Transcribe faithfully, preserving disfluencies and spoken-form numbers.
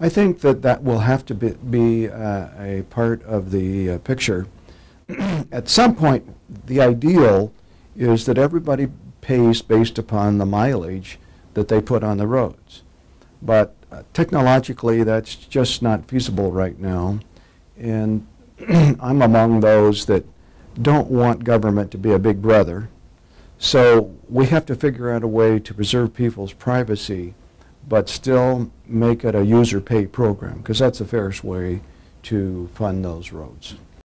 I think that that will have to be, be uh, a part of the uh, picture. At some point, the ideal is that everybody pays based upon the mileage that they put on the roads. But uh, technologically, that's just not feasible right now. And I'm among those that don't want government to be a big brother. So we have to figure out a way to preserve people's privacy, but still make it a user-pay program, because that's the fairest way to fund those roads.